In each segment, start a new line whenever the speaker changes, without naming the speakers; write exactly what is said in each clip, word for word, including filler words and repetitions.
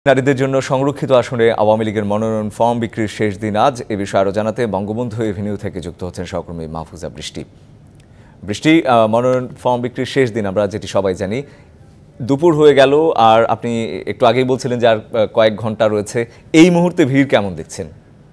নারীদের জন্য সংরক্ষিত আসনে আওয়ামী লীগের মনোনয়ন ফর্ম বিক্রির শেষ দিন আজ। এ বিষয়ে আরও জানাতে বঙ্গবন্ধু এভিনিউ থেকে যুক্ত হচ্ছেন সহকর্মী মাহফুজা বৃষ্টি। বৃষ্টি, মনোনয়ন ফর্ম বিক্রির শেষ দিন, আমরা যেটি সবাই জানি, দুপুর হয়ে গেল আর আপনি একটু আগেই বলছিলেন যে আর কয়েক ঘন্টা রয়েছে। এই মুহূর্তে ভিড় কেমন দেখছেন?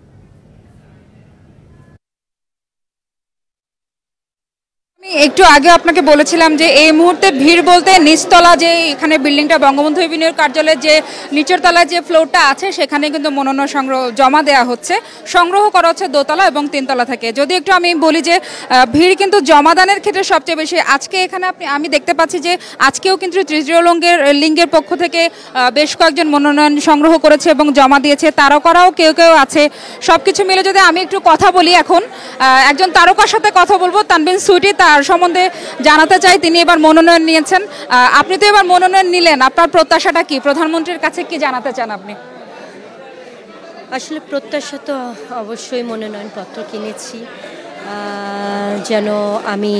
একটু আগে আপনাকে বলেছিলাম যে এই মুহূর্তে ভিড় বলতে নিচতলা যে এখানে বিল্ডিংটা বঙ্গবন্ধু এভিনিউর কার্যালয়ের যে নিচের তলায় যে ফ্লোরটা আছে সেখানে কিন্তু মনোনয়ন সংগ্রহ জমা দেওয়া হচ্ছে, সংগ্রহ করা হচ্ছে দোতলা এবং তিনতলা থেকে। যদি একটু আমি বলি যে ভিড় কিন্তু জমাদানের ক্ষেত্রে সবচেয়ে বেশি। আজকে এখানে আপনি আমি দেখতে পাচ্ছি যে আজকেও কিন্তু তৃতীয় লিঙ্গের লিঙ্গের পক্ষ থেকে বেশ কয়েকজন মনোনয়ন সংগ্রহ করেছে এবং জমা দিয়েছে। তারকারাও কেউ কেউ আছে। সব কিছু মিলে যদি আমি একটু কথা বলি, এখন একজন তারকার সাথে কথা বলবো, তানবিন সুইটি, তার সম্বন্ধে জানাতে চাই। তিনি এবার মনোনয়ন নিয়েছেন। আপনি তো এবার মনোনয়ন নিলেন, আপনার প্রত্যাশাটা কি? প্রধানমন্ত্রীর কাছে কি জানাতে চান আপনি?
আসলে প্রত্যাশা তো অবশ্যই মনোনয়নপত্র কিনেছি যেন আমি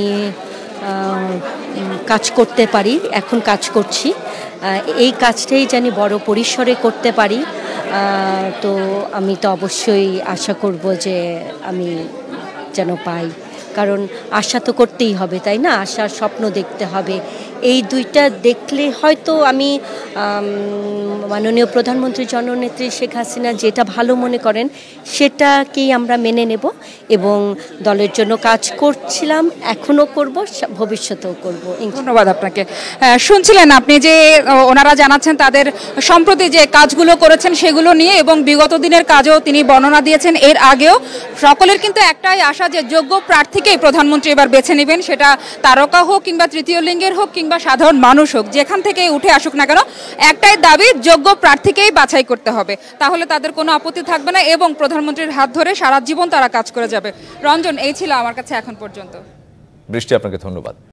কাজ করতে পারি। এখন কাজ করছি, এই কাজটাই জানি বড় পরিসরে করতে পারি। তো আমি তো অবশ্যই আশা করব যে আমি যেন পাই, কারণ আশা তো করতেই হবে, তাই না? আশার স্বপ্ন দেখতে হবে। এই দুইটা দেখলে হয়তো আমি মাননীয় প্রধানমন্ত্রী জননেত্রী শেখ হাসিনা যেটা ভালো মনে করেন সেটাকেই আমরা মেনে নেব এবং দলের জন্য কাজ করছিলাম, এখনও করব, ভবিষ্যতেও করব।
ধন্যবাদ আপনাকে। শুনছিলেন আপনি যে ওনারা জানাচ্ছেন তাদের সম্প্রতি যে কাজগুলো করেছেন সেগুলো নিয়ে, এবং বিগত দিনের কাজও তিনি বর্ণনা দিয়েছেন। এর আগেও সকলের কিন্তু একটাই আশা যে যোগ্য প্রার্থীকেই প্রধানমন্ত্রী এবার বেছে নেবেন, সেটা তারকা হোক কিংবা তৃতীয় লিঙ্গের হোক কিংবা সাধারণ মানুষ হোক, যেখান থেকে উঠে আসুক না কেন, একটাই দাবি, যোগ্য প্রার্থীকেই বাছাই করতে হবে। তাহলে তাদের কোনো আপত্তি থাকবে না এবং প্রধানমন্ত্রীর হাত ধরে সারা জীবন তারা কাজ করে যাবে। রঞ্জন, এই ছিল আমার কাছে এখন পর্যন্ত।
বৃষ্টি, আপনাকে ধন্যবাদ।